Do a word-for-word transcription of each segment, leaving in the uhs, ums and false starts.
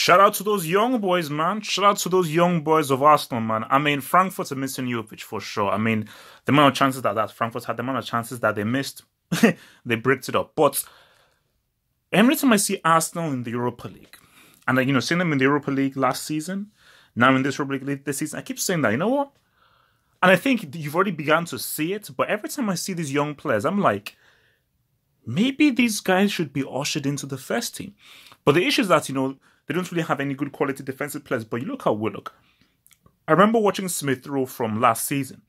Shout out to those young boys, man. Shout out to those young boys of Arsenal, man. I mean, Frankfurt are missing Jovic for sure. I mean, the amount of chances that, that Frankfurt had, the amount of chances that they missed, they bricked it up. But every time I see Arsenal in the Europa League, and I, you know, seeing them in the Europa League last season, now in this Europa League this season, I keep saying that, you know what? And I think you've already begun to see it, but every time I see these young players, I'm like, maybe these guys should be ushered into the first team. But the issue is that, you know, they don't really have any good quality defensive players. But you look at Willock. I remember watching Smith Rowe from last season.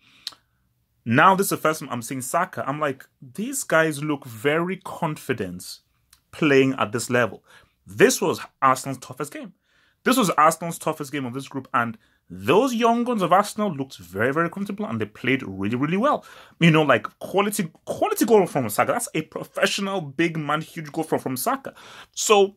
Now this is the first time I'm seeing Saka. I'm like, these guys look very confident playing at this level. This was Arsenal's toughest game. This was Arsenal's toughest game of this group. And those young guns of Arsenal looked very, very comfortable and they played really, really well. You know, like quality quality goal from Saka. That's a professional, big man, huge goal from, from Saka. So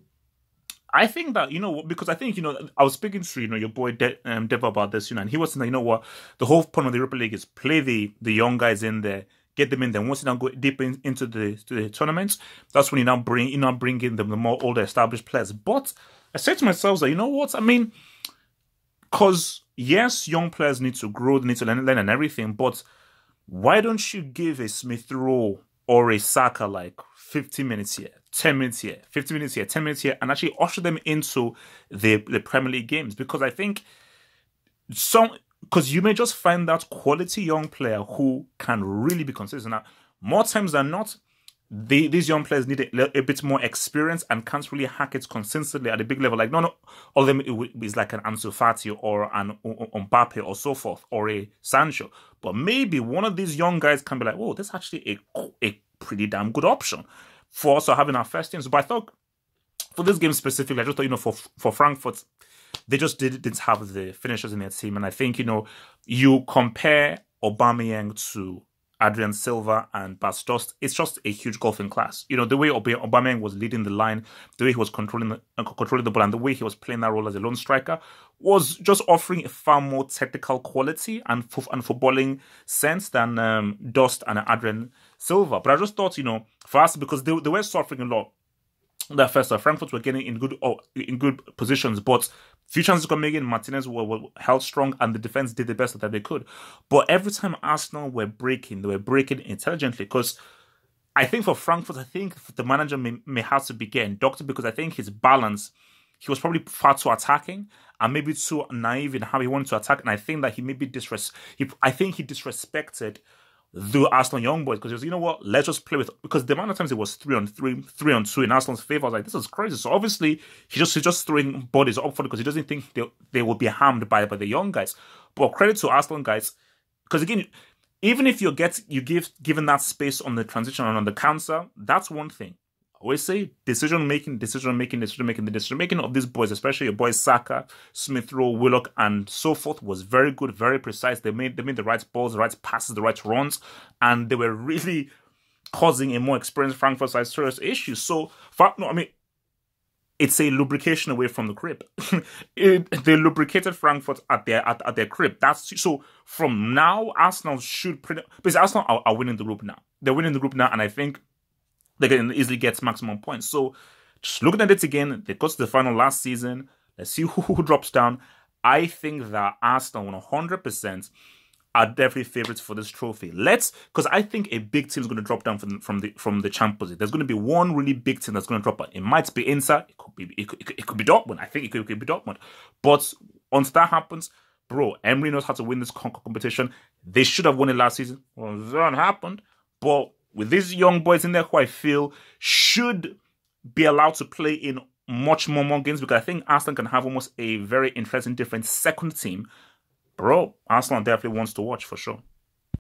I think that, you know, because I think, you know, I was speaking to, you know, your boy De- um, Dev about this, you know, and he was saying, you know what, the whole point of the Europa League is play the, the young guys in there, get them in there. Once you now go deep in, into the, to the tournaments, that's when you now bring, you now bring in the, the more older established players. But I said to myself that, you know what, I mean, because yes, young players need to grow, they need to learn, learn and everything, but why don't you give a Smith Rowe or a Saka like fifteen minutes here, ten minutes here, fifteen minutes here, ten minutes here, and actually usher them into the, the Premier League games? Because I think some, because you may just find that quality young player who can really be consistent. Now, more times than not, they, these young players need a, a bit more experience and can't really hack it consistently at a big level. Like, no, no, all of them is like an Ansu Fati or an Mbappe or so forth, or a Sancho. But maybe one of these young guys can be like, oh, this is actually a, a pretty damn good option for also having our first teams. But I thought for this game specifically, I just thought, you know, for for Frankfurt, they just did, didn't have the finishers in their team. And I think, you know, you compare Aubameyang to Adrian Silva and Bas Dost, it's just a huge golfing class. You know, the way Aubameyang was leading the line, the way he was controlling the, uh, controlling the ball, and the way he was playing that role as a lone striker was just offering a far more technical quality and, and footballing sense than um, Dost and Adrian Silva. But I just thought, you know, for us, because they, they were suffering a lot that first half, Frankfurt were getting in good oh, in good positions, but few chances got made. Martinez were, were held strong, and the defense did the best that they could. But every time Arsenal were breaking, they were breaking intelligently. Because I think for Frankfurt, I think the manager may, may have to be getting doctored, because I think his balance, he was probably far too attacking and maybe too naive in how he wanted to attack. And I think that he maybe disres. He, I think he disrespected the Arsenal young boys, because he was, you know what, let's just play with, because the amount of times it was three on three, three on two in Arsenal's favour, I was like, this is crazy. So obviously he just he's just throwing bodies up for it because he doesn't think they they will be harmed by by the young guys. But credit to Arsenal guys, because again, even if you get you give given that space on the transition and on the counter, that's one thing. I always say decision making, decision making, decision making. The decision making of these boys, especially your boys Saka, Smith Rowe, Willock, and so forth, was very good, very precise. They made they made the right balls, the right passes, the right runs, and they were really causing a more experienced Frankfurt side serious issues. So, no, I mean, it's a lubrication away from the crib. it, they lubricated Frankfurt at their at, at their crib. That's so. From now, Arsenal should pretty because Arsenal are, are winning the group now. They're winning the group now, and I think they can easily get maximum points. So, just looking at it again, they got to the final last season. Let's see who, who drops down. I think that Arsenal one hundred percent are definitely favourites for this trophy. Let's, because I think a big team is going to drop down from the, from the from the Champions League. There's going to be one really big team that's going to drop out. It might be Inter. It could be it could, it could, it could be Dortmund. I think it could, it could be Dortmund. But once that happens, bro, Emery knows how to win this competition. They should have won it last season. Well, that happened. But with these young boys in there who I feel should be allowed to play in much more, more games, because I think Arsenal can have almost a very interesting, different second team. Bro, Arsenal definitely wants to watch for sure.